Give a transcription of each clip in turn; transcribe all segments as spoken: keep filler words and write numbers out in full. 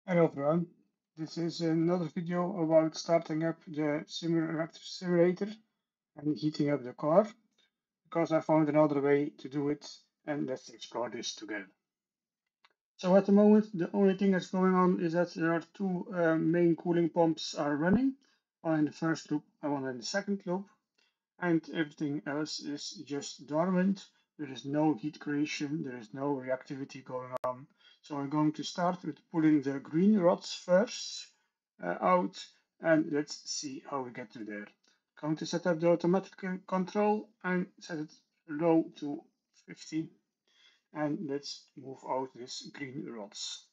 Hello everyone, this is another video about starting up the simulator and heating up the car because I found another way to do it, and let's explore this together. So at the moment the only thing that's going on is that there are two uh, main cooling pumps are running, one in the first loop and one in the second loop, and everything else is just dormant. There is no heat creation, there is no reactivity going on. So I'm going to start with pulling the green rods first uh, out, and let's see how we get to there. Going to set up the automatic control and set it low to fifty, and let's move out these green rods.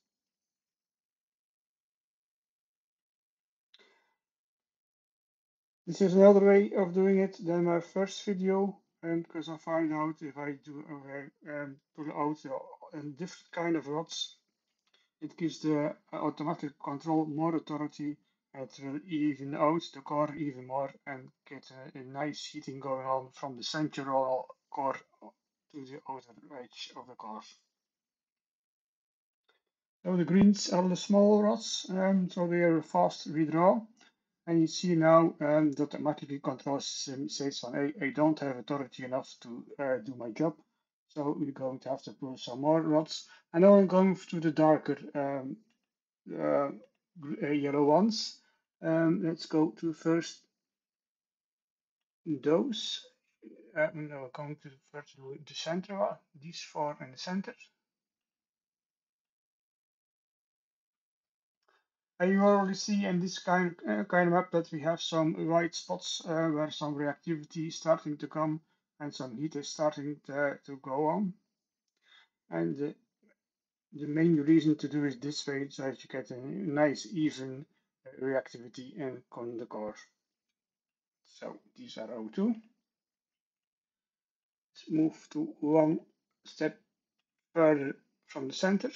This is another way of doing it than my first video, and because I find out if I do uh, um, pull out a different kind of rods, it gives the automatic control more authority. It will even out the car even more and get a, a nice heating going on from the central core to the outer edge of the car. So the greens are the small rods, um, so they are fast redraw. And you see now um, the automatically control system says, I, I don't have authority enough to uh, do my job. So we're going to have to pull some more rods. And now I'm going to the darker um, uh, yellow ones. Um, let's go to first those. Uh, no, we're going to first do the center one, these four in the center. And you already see in this kind, uh, kind of map that we have some white spots uh, where some reactivity is starting to come and some heat is starting to, to go on. And the, the main reason to do it this way so that you get a nice even reactivity in the core. So these are O two. Let's move to one step further from the center.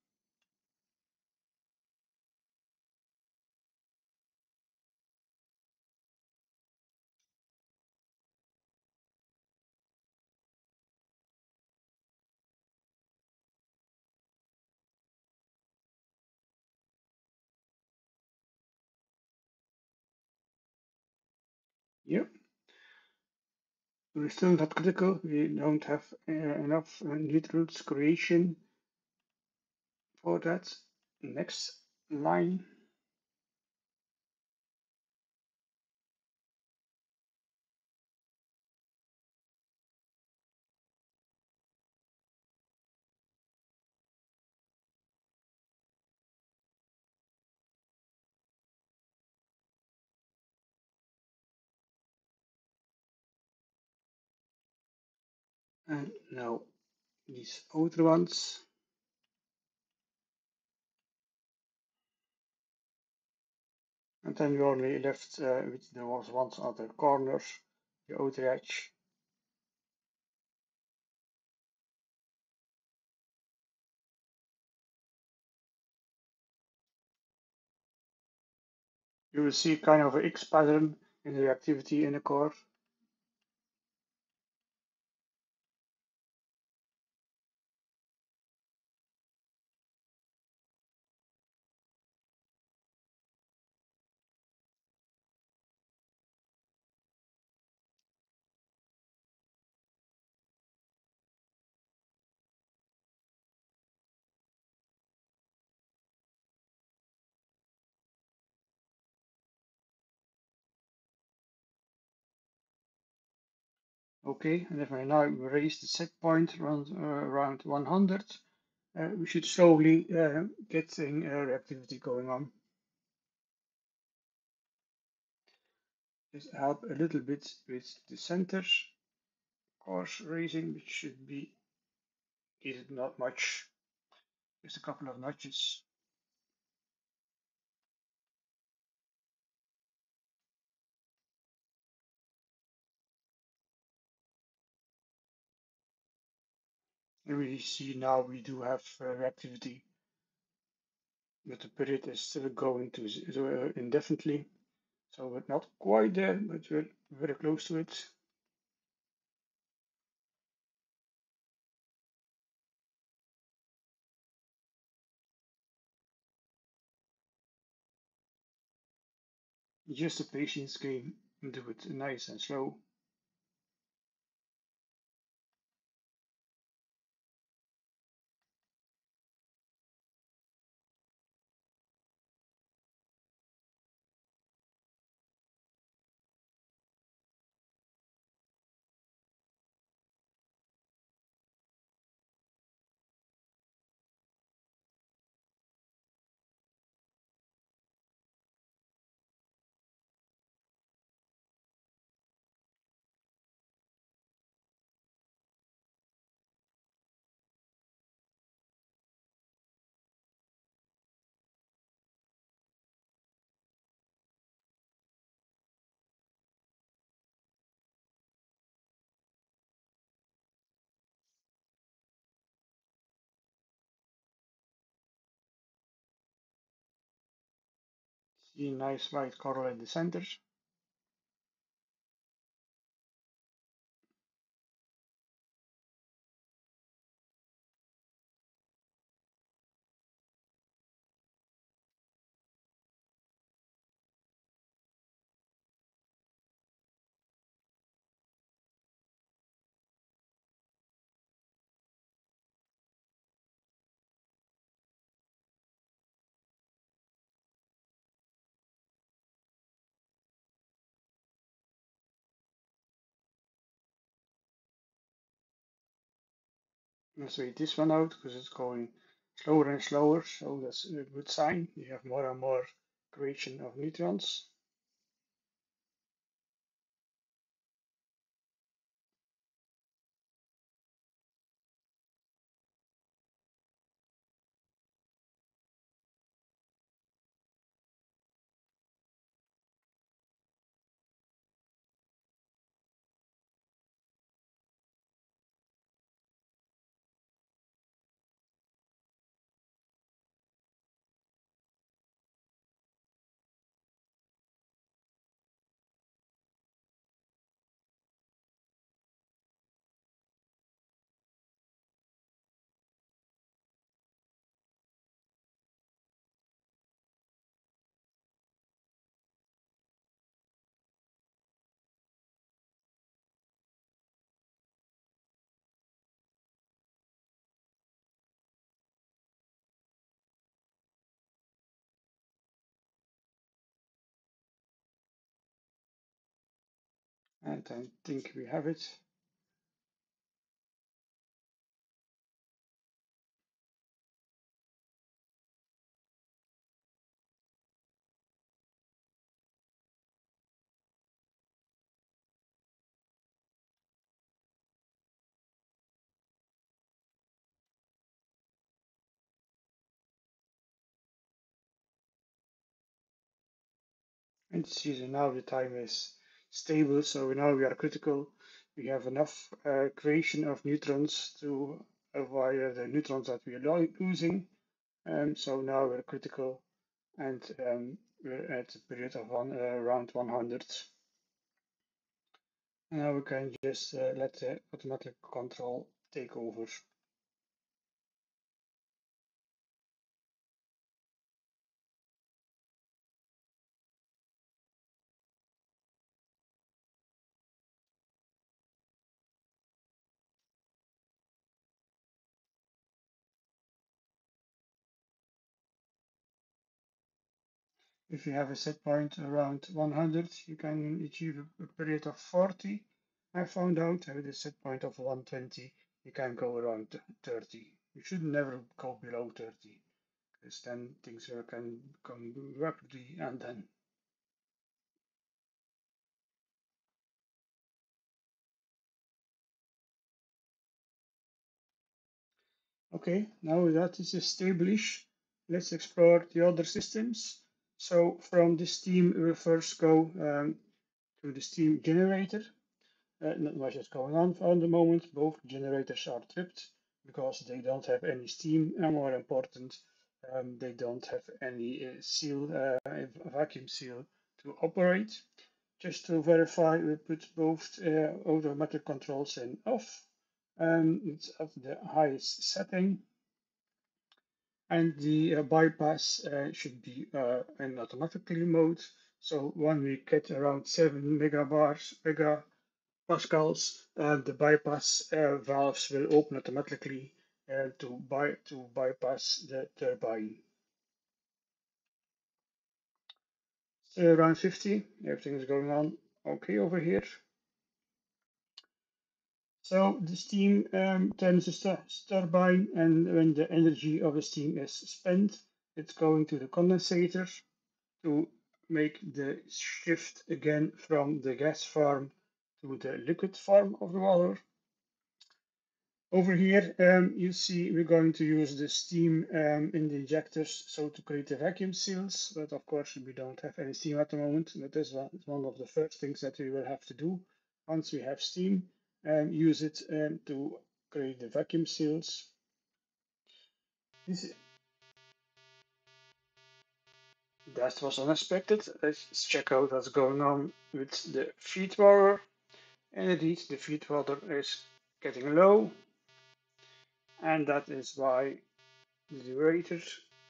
Yep. We're still not critical. We don't have uh, enough uh, neutrals creation for that. Next line. And now these outer ones. And then we only left uh, with the ones on the corners, the outer edge. You will see kind of an X pattern in the activity in the core. Okay, and if I now raise the set point around, uh, around one hundred, uh, we should slowly uh, get uh, reactivity going on. Just help a little bit with the center course raising, which should be, is it not much, just a couple of notches. And we see now we do have uh, reactivity, but the period is still going to uh, indefinitely. So we're not quite there, but we're very close to it. just a patience game and do it nice and slow. See a nice white coral in the center. Let's wait this one out because it's going slower and slower, so that's a good sign. You have more and more creation of neutrons. And I think we have it. And see, so now the time is stable, so now we are critical. We have enough uh, creation of neutrons to avoid the neutrons that we are losing. Um, so now we're critical, and um, we're at a period of one, uh, around one hundred. Now we can just uh, let the automatic control take over. If you have a set point around one hundred, you can achieve a period of forty. I found out with a set point of one hundred twenty, you can go around thirty. You should never go below thirty, because then things can become rapidly undone. Okay, now that is established, let's explore the other systems. So from the steam, we'll first go um, to the steam generator. Uh, not much is going on for the moment. Both generators are tripped because they don't have any steam, and more important, um, they don't have any uh, seal, uh, vacuum seal to operate. Just to verify, we put both uh, automatic controls in off. Um, it's at the highest setting, and the uh, bypass uh, should be uh, in automatically mode. So when we get around seven megabars, megapascals, uh, the bypass uh, valves will open automatically uh, to, by, to bypass the turbine. So around fifty, everything is going on okay over here. So the steam um, turns the turbine, and when the energy of the steam is spent, it's going to the condensator to make the shift again from the gas form to the liquid form of the water. Over here, um, you see we're going to use the steam um, in the injectors, so to create the vacuum seals, but of course we don't have any steam at the moment. That is one of the first things that we will have to do once we have steam, and use it um, to create the vacuum seals. This, that was unexpected. Let's check out what's going on with the feed water. And indeed, the feed water is getting low, and that is why the dewator.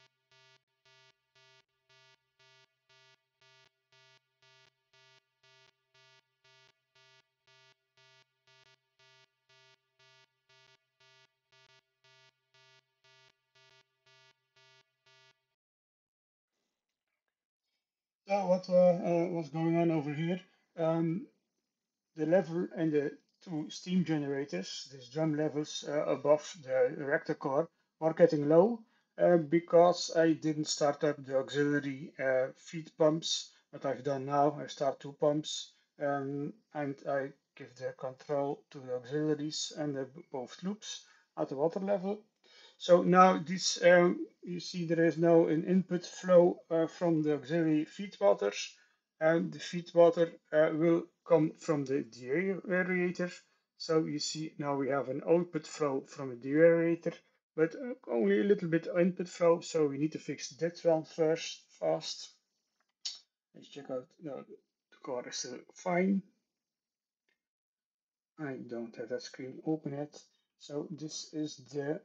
So what uh, uh, was going on over here? Um, the level in the two steam generators, these drum levels uh, above the reactor core, are getting low uh, because I didn't start up the auxiliary uh, feed pumps. What I've done now, I start two pumps um, and I give the control to the auxiliaries and the both loops at the water level. So now this, um, you see there is now an input flow uh, from the auxiliary feed waters, and the feed water uh, will come from the deaerator. So you see now we have an output flow from the deaerator, but uh, only a little bit input flow, so we need to fix that one first fast. Let's check out, no, the core is still fine. I don't have that screen open yet. So this is the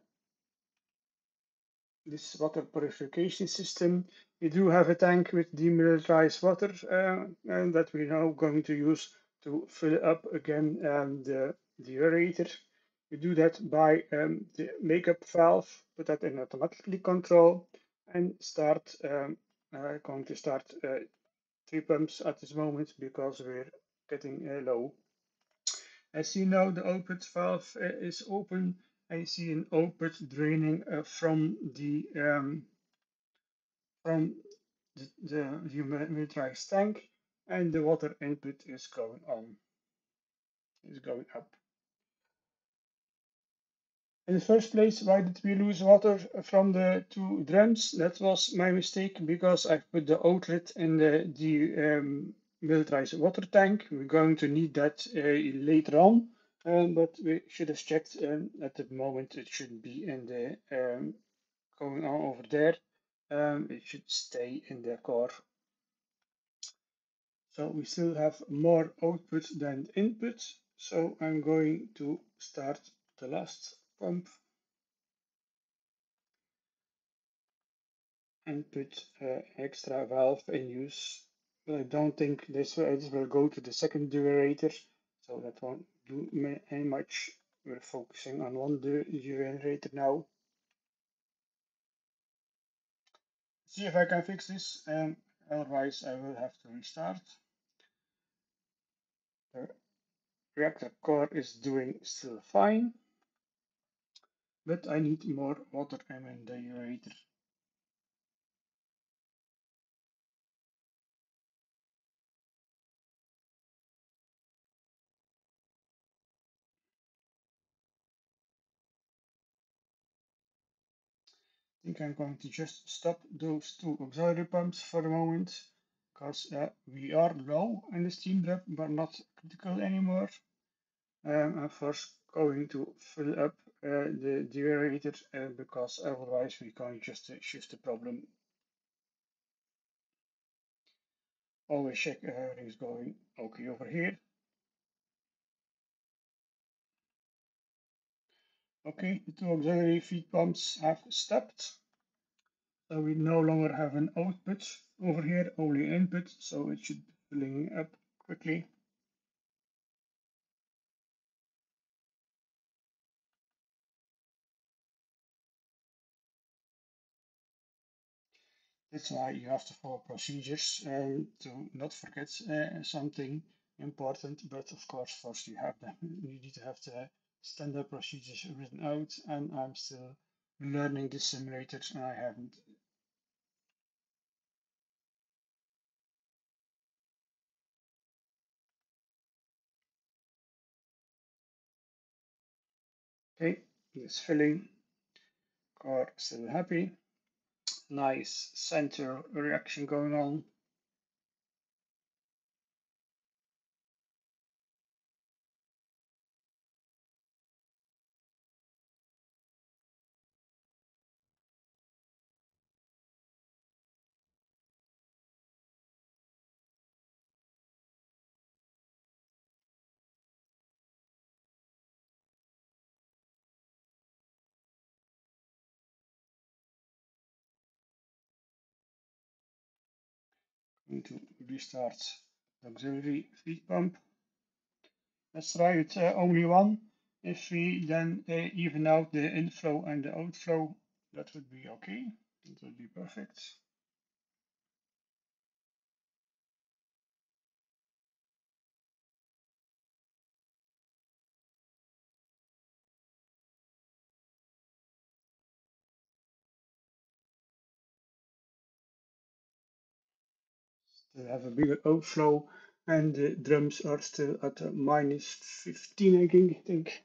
this water purification system. We do have a tank with demineralized water uh, and that we're now going to use to fill up again um, the, the aerator. We do that by um, the makeup valve, put that in automatically control, and start. Um, uh, going to start uh, three pumps at this moment because we're getting uh, low. As you know, the output valve uh, is open. I see an output draining uh, from the um, from the, the humidified tank, and the water input is going on, is going up. In the first place, why did we lose water from the two drums? That was my mistake because I put the outlet in the, the um, militarized water tank. We're going to need that uh, later on, um, but we should have checked. Um, at the moment, it shouldn't be in the um, going on over there. Um, it should stay in the core. So we still have more output than input. So I'm going to start the last pump and put uh, extra valve in use. But I don't think this will, this will go to the second deaerator, so that won't do any much. We're focusing on one deaerator now. See if I can fix this, and otherwise I will have to restart. The reactor core is doing still fine, but I need more water in the deaerator. I think I'm going to just stop those two auxiliary pumps for the moment because uh, we are low in the steam drop, but not critical anymore. Um, I'm first going to fill up uh, the deaerator uh, because otherwise we can't just uh, shift the problem. Always check if everything's going okay over here. Okay, the two auxiliary feed pumps have stopped. So we no longer have an output over here, only input, so it should be filling up quickly. That's why you have to follow procedures and to not forget uh, something important. But of course, first you have them. You need to have the standard procedures written out, and I'm still learning this simulator, and I haven't. Okay, it's filling. Car still happy. Nice center reaction going on. Going to restart the auxiliary feed pump. Let's try it uh, only one. If we then uh, even out the inflow and the outflow, that would be okay. That would be perfect. Still have a bigger outflow, and the drums are still at a minus fifteen, I think.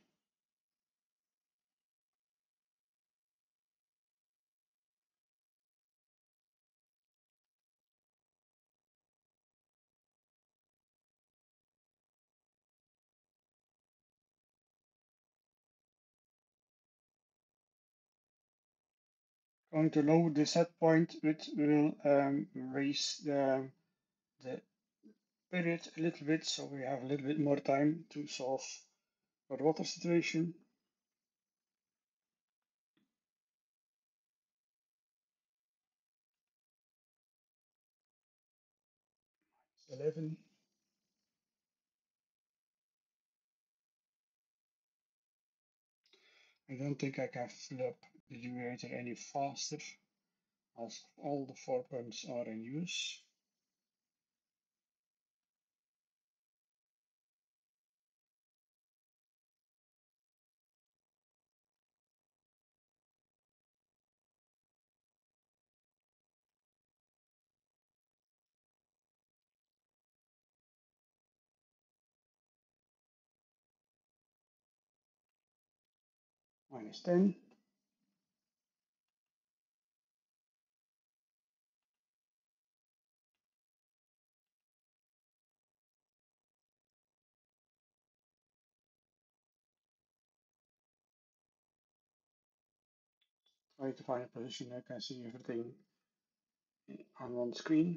Going to lower the set point, which will um, raise the, the period a little bit, so we have a little bit more time to solve our water situation. eleven. I don't think I can fill up the generator any faster, as all the four pumps are in use. Minus ten. Try to find a position I can see everything on one screen.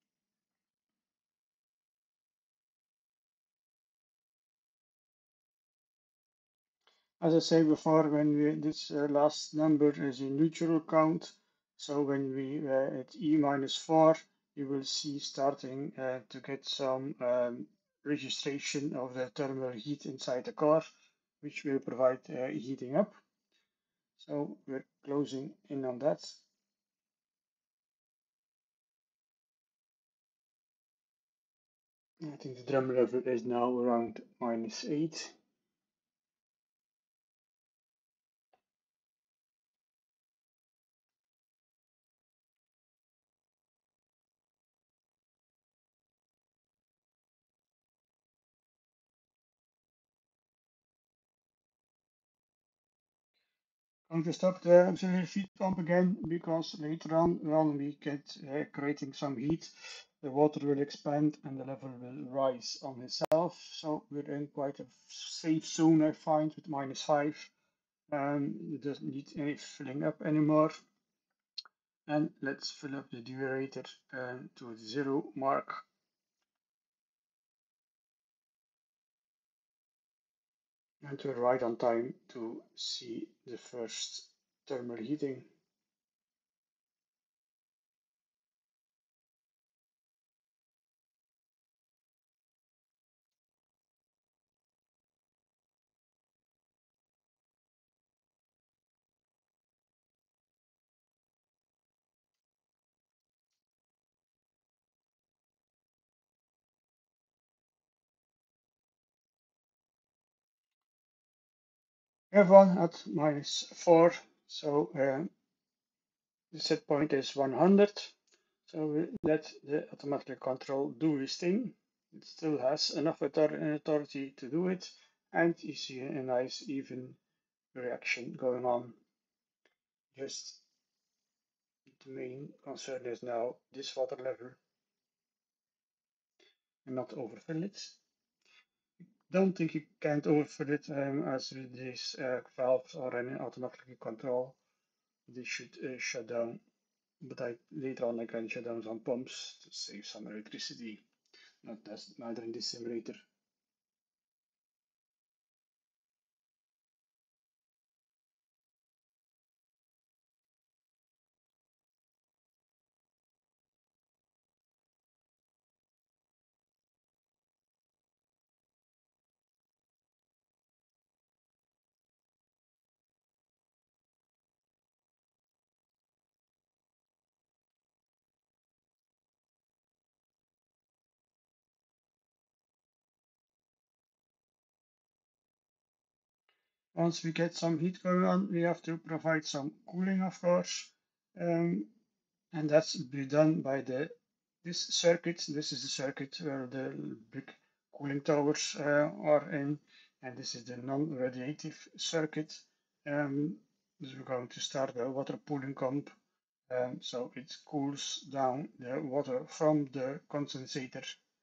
As I said before, when we, this uh, last number is a neutral count, so when we uh, at E minus four, you will see starting uh, to get some um, registration of the thermal heat inside the car, which will provide uh, heating up. So we're closing in on that. I think the drum level is now around minus eight. Going to stop the auxiliary feed pump again because later on when we get uh, creating some heat, the water will expand and the level will rise on itself. So we're in quite a safe zone, I find, with minus five. Um, it doesn't need any filling up anymore. And let's fill up the deaerator uh, to the zero mark. And we're right on time to see the first thermal heating. We have one at minus four, so uh, the set point is one hundred. So we let the automatic control do its thing. It still has enough authority to do it, and you see a nice even reaction going on. Just the main concern is now this water level and not overfill it. Don't think you can't overfill it um, as with these uh, valves are running automatically control. They should uh, shut down, but I, later on I can shut down some pumps to save some electricity. Not that's neither in this simulator. Once we get some heat going on, we have to provide some cooling, of course, um, and that's be done by the this circuit. This is the circuit where the big cooling towers uh, are in, and this is the non-radiative circuit. Um, this we're going to start a water cooling pump, um, so it cools down the water from the condensator.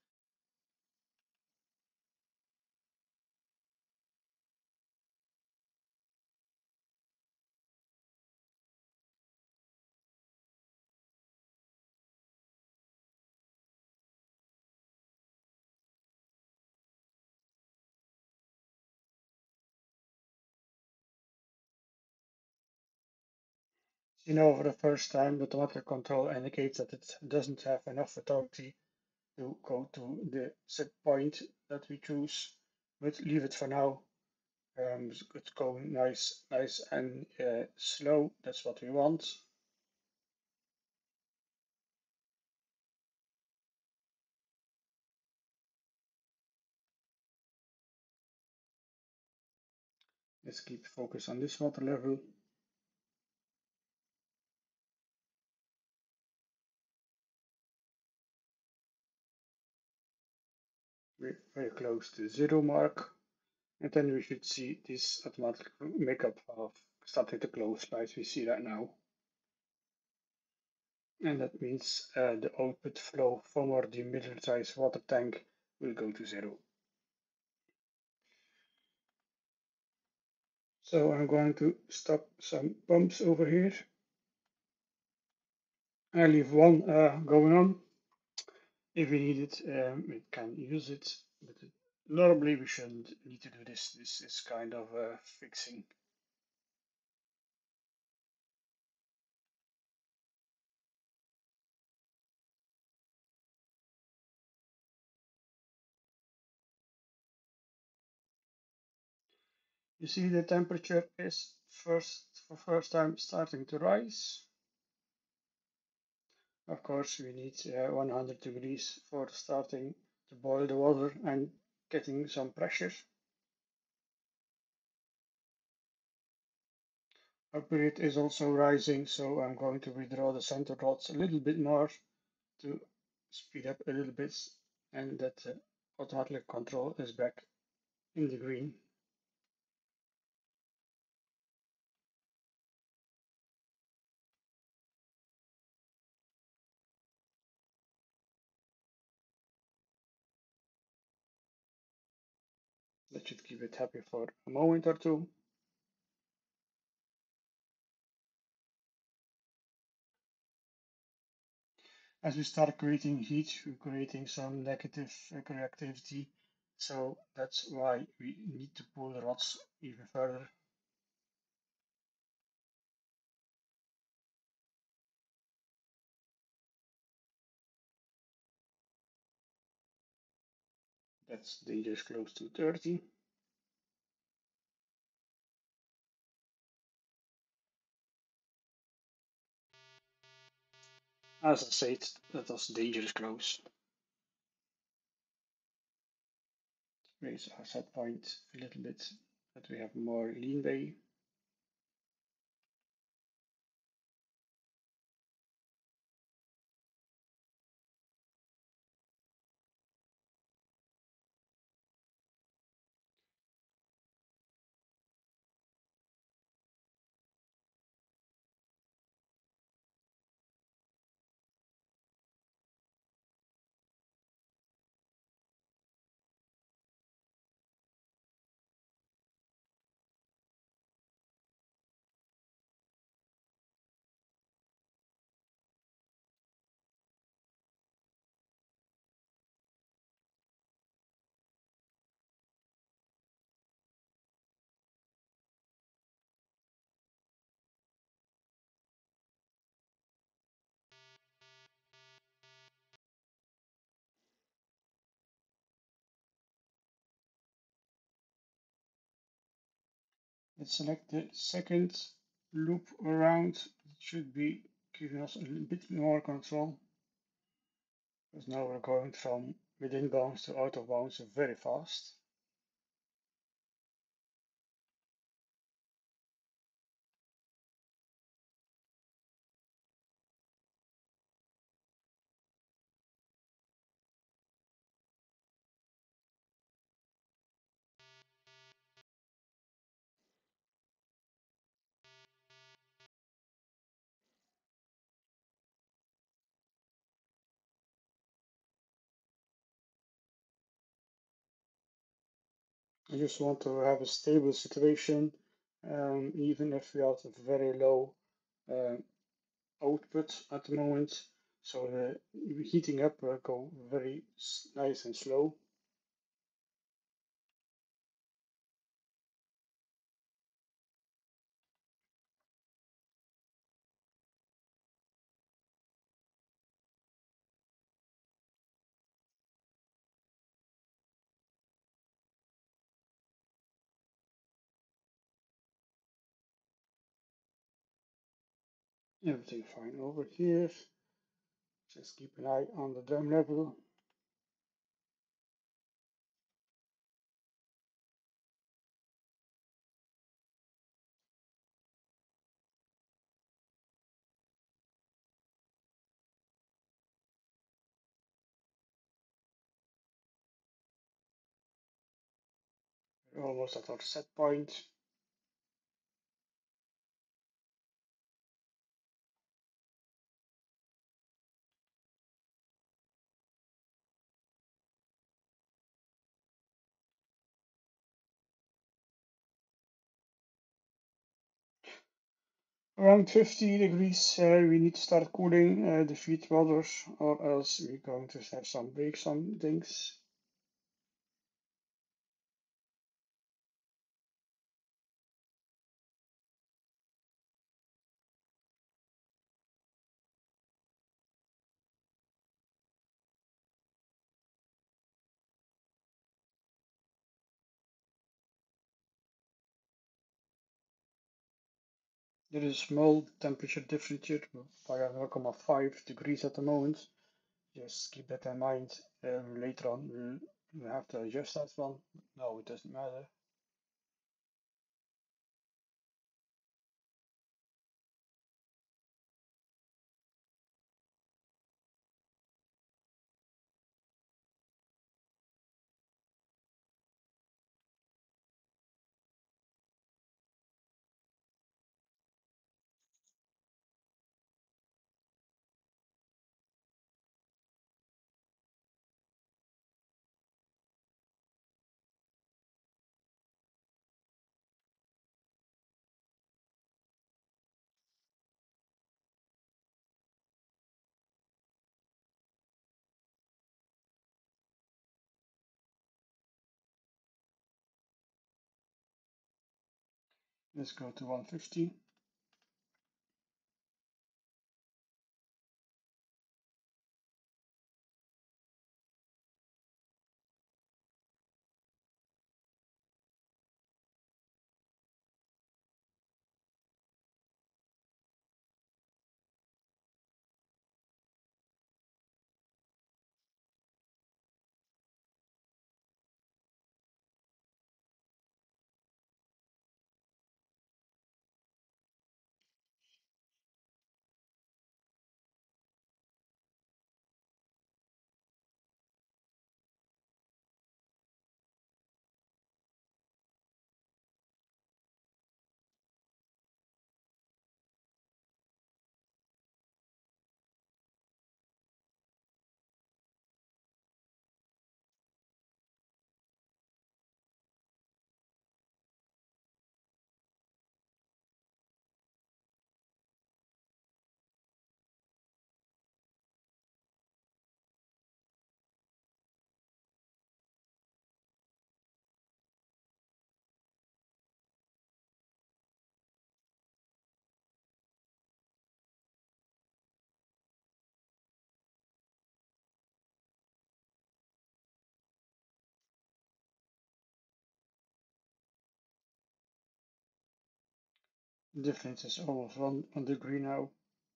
You know, for the first time, the automatic control indicates that it doesn't have enough authority to go to the set point that we choose, but leave it for now. Um, it's going nice, nice and uh, slow. That's what we want. Let's keep focus on this water level. We're very close to zero mark. And then we should see this automatic makeup valve starting to close like we see that now. And that means uh, the output flow from our demilitarized water tank will go to zero. So I'm going to stop some pumps over here. I leave one uh, going on. If we need it, um, we can use it. But it, normally we shouldn't need to do this. This is kind of uh, fixing. You see the temperature is first for first time starting to rise. Of course, we need uh, one hundred degrees for starting to boil the water and getting some pressure. Our period is also rising, so I'm going to withdraw the center rods a little bit more to speed up a little bit, and that uh, automatic control is back in the green. That should keep it happy for a moment or two. As we start creating heat, we're creating some negative reactivity, so that's why we need to pull the rods even further. That's dangerous close to thirty. As I said, that was dangerous close. Raise our set point a little bit. that we have more lean bay. Let's select the second loop around. It should be giving us a little bit more control. Because now we're going from within bounds to out of bounds very fast. I just want to have a stable situation, um, even if we have a very low uh, output at the moment. So the heating up will go very nice and slow. Everything fine over here. Just keep an eye on the drum level. We're almost at our set point. Around fifty degrees, uh, we need to start cooling uh, the feed waters, or else we're going to have some breaks on things. There is a small temperature differentiator by zero point five degrees at the moment. Just keep that in mind. Um, later on, we'll, we'll have to adjust that one. No, it doesn't matter. Let's go to one fifty. difference is almost one, one degree now.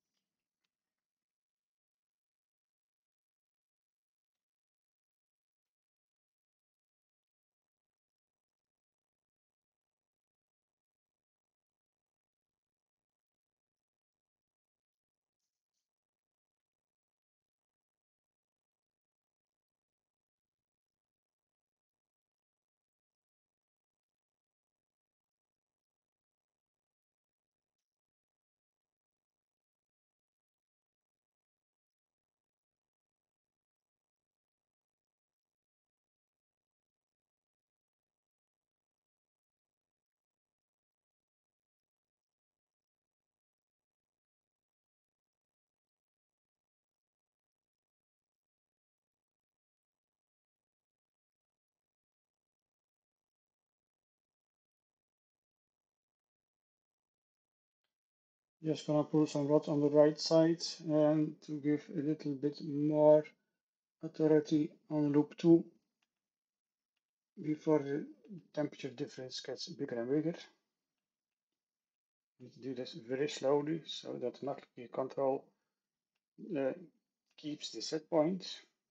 Just gonna put some rod on the right side and to give a little bit more authority on loop two before the temperature difference gets bigger and bigger. Need to do this very slowly so that automatically control uh, keeps the set point.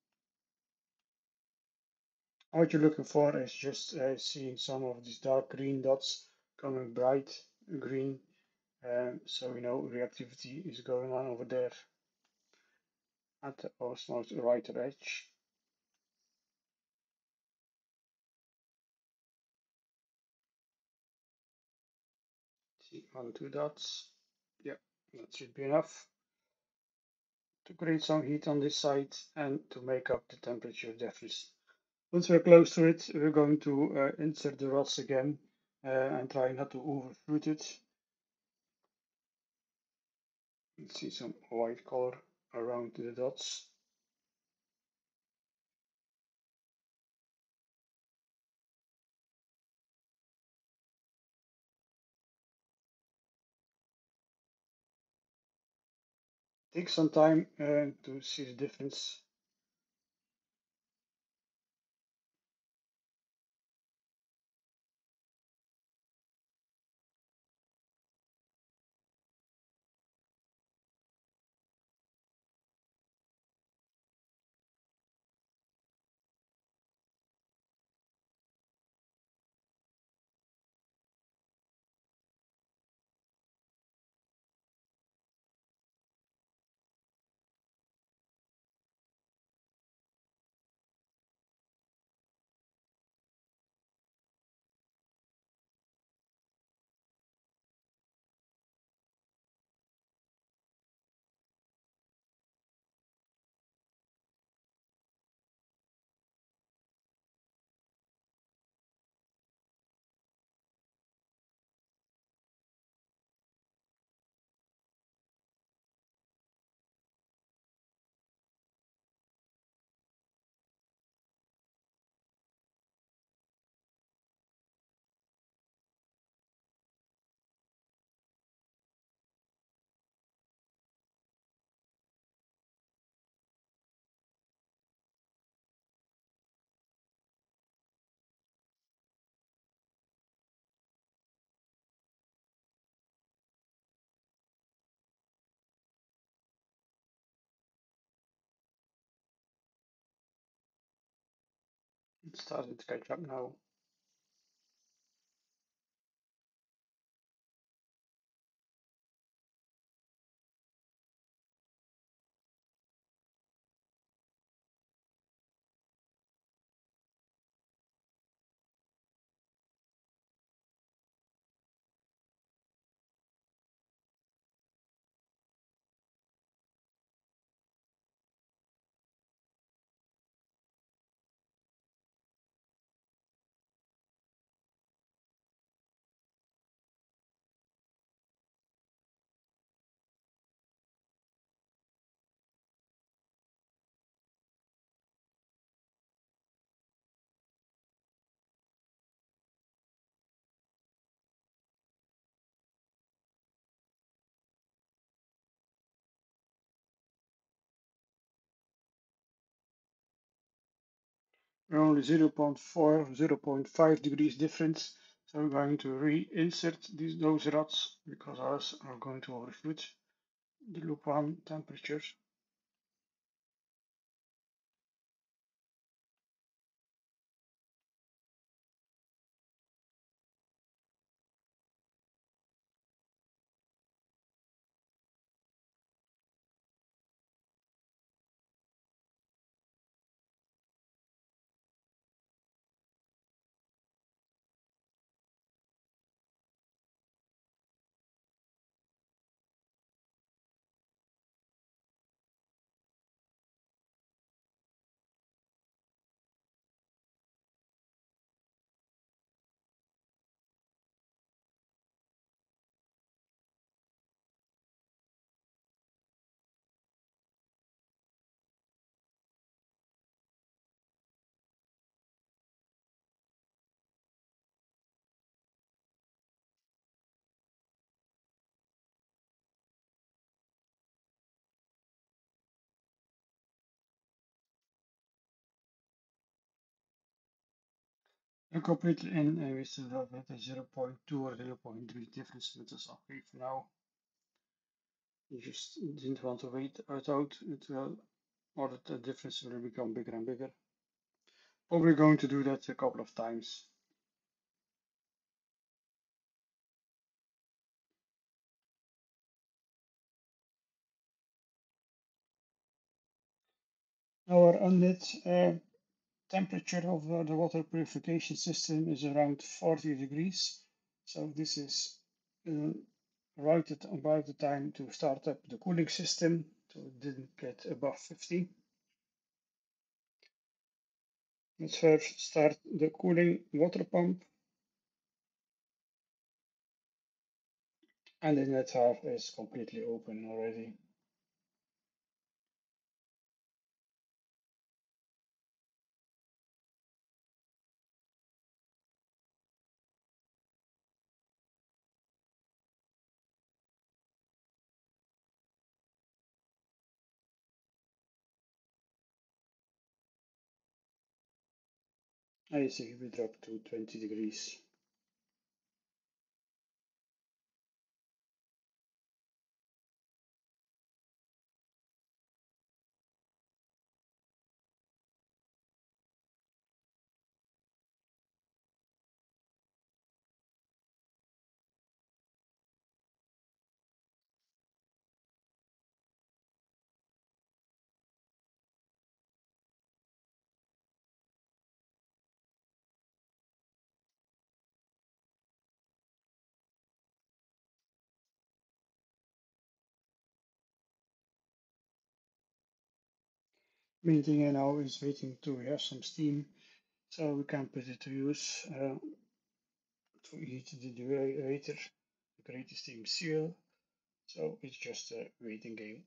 What you're looking for is just uh, seeing some of these dark green dots coming bright green, um, so you know reactivity is going on over there at the most right edge. See one, two dots. Yeah, that should be enough to create some heat on this side and to make up the temperature difference. Once we're close to it, we're going to uh, insert the rods again uh, and try not to overshoot it. Let's see some white color around the dots. Take some time uh, to see the difference. It's starting to catch up now. We're only zero point four, zero point five degrees difference, So we're going to reinsert these those rods because ours are going to overshoot the loop one temperature. We're completely in and we still have a zero point two or zero point three difference, but that's okay for now. You just didn't want to wait it out until or that the difference will become bigger and bigger. But we're going to do that a couple of times. Our unlit uh, temperature of uh, the water purification system is around forty degrees. So this is uh, right at about the time to start up the cooling system, so it didn't get above fifty. Let's first start the cooling water pump. And the net half is completely open already. I see we drop to twenty degrees. Main thing now is waiting to have some steam so we can put it to use uh, to heat the dehydrator, create the steam seal. So it's just a waiting game.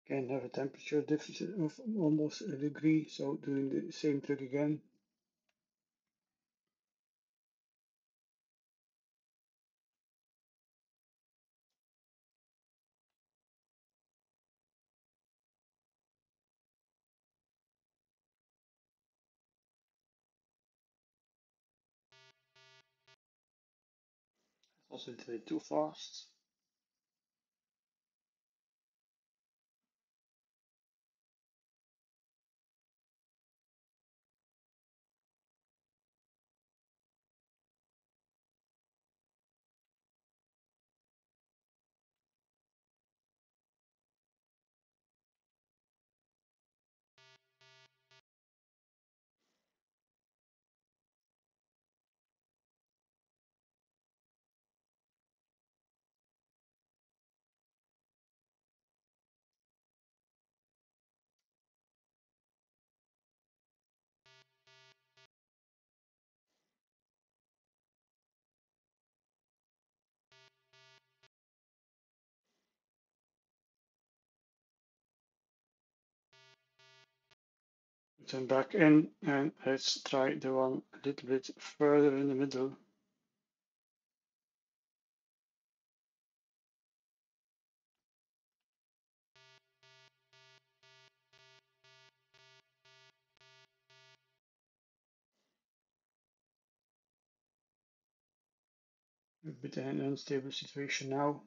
Can have a temperature difference of almost a degree, so doing the same trick again. Also did it too fast. Turn back in and let's try the one a little bit further in the middle. A bit an unstable situation now.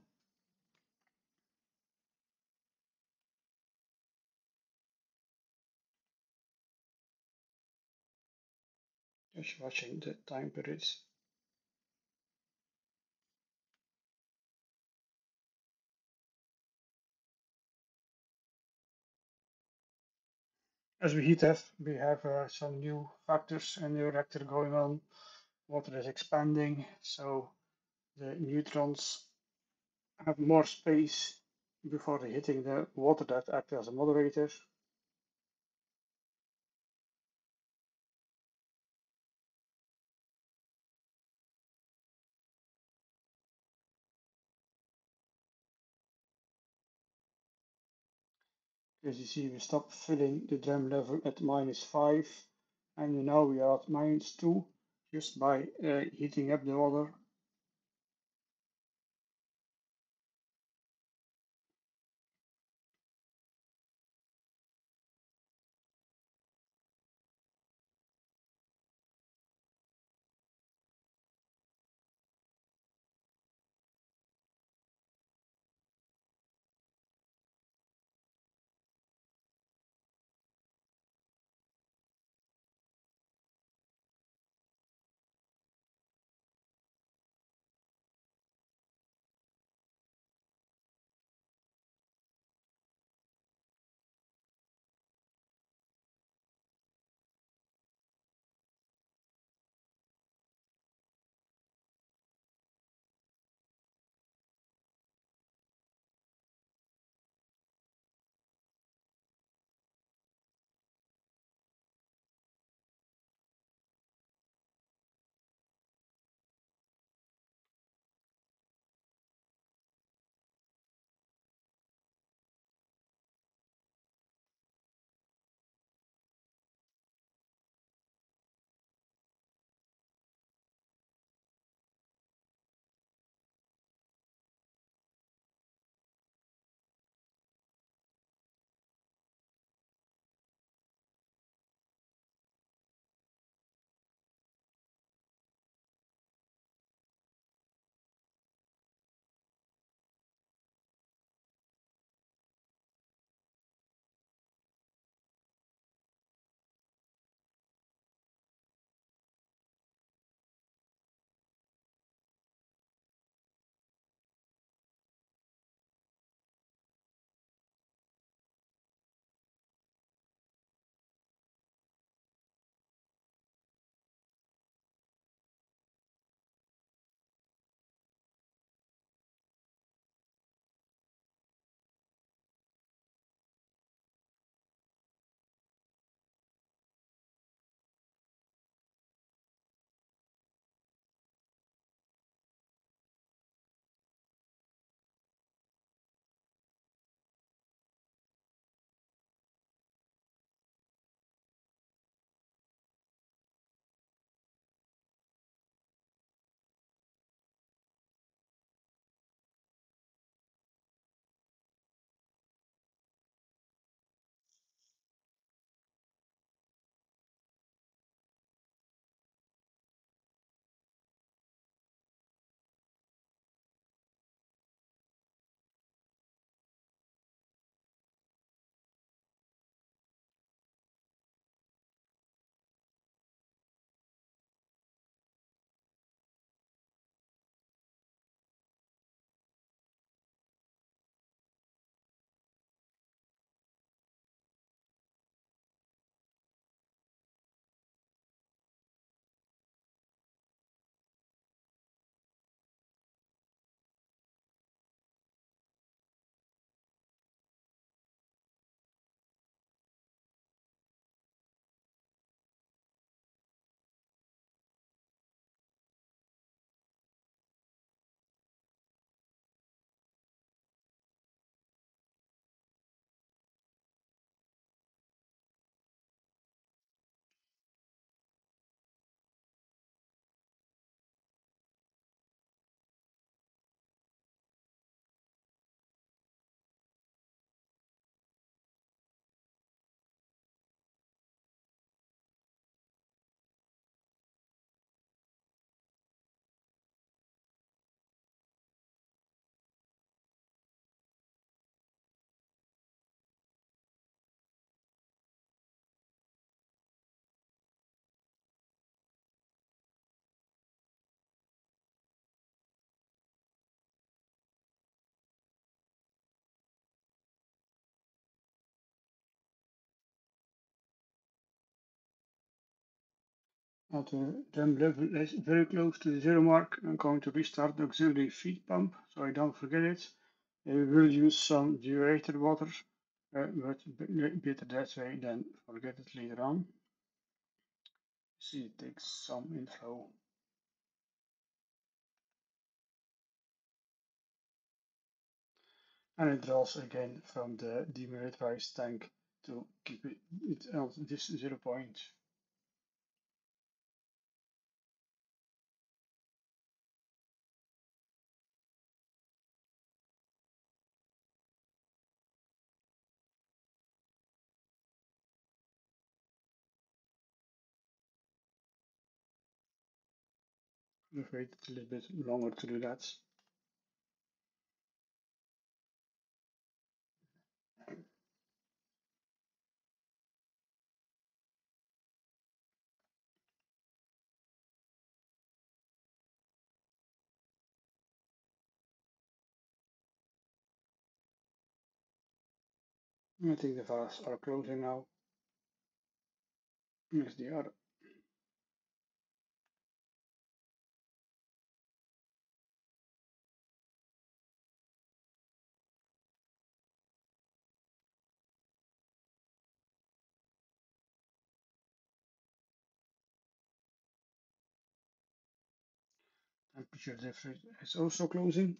Just watching the time periods. As we heat up, we have uh, some new factors in the reactor going on. Water is expanding, so the neutrons have more space before hitting the water that acts as a moderator. As you see, we stop filling the drum level at minus five, and now we are at minus two just by uh, heating up the water. Now the drum level is very close to the zero mark. I'm going to restart the auxiliary feed pump so I don't forget it. We will use some deaerated water, uh, but better that way than forget it later on. See, it takes some inflow. And it draws again from the demilitarized tank to keep it, it at this zero point. We've waited a little bit longer to do that. I think the valves are closing now. Yes, they are. Temperature difference is also closing.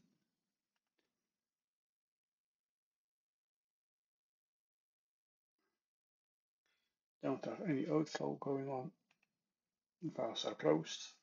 Don't have any outflow going on. The valves are closed.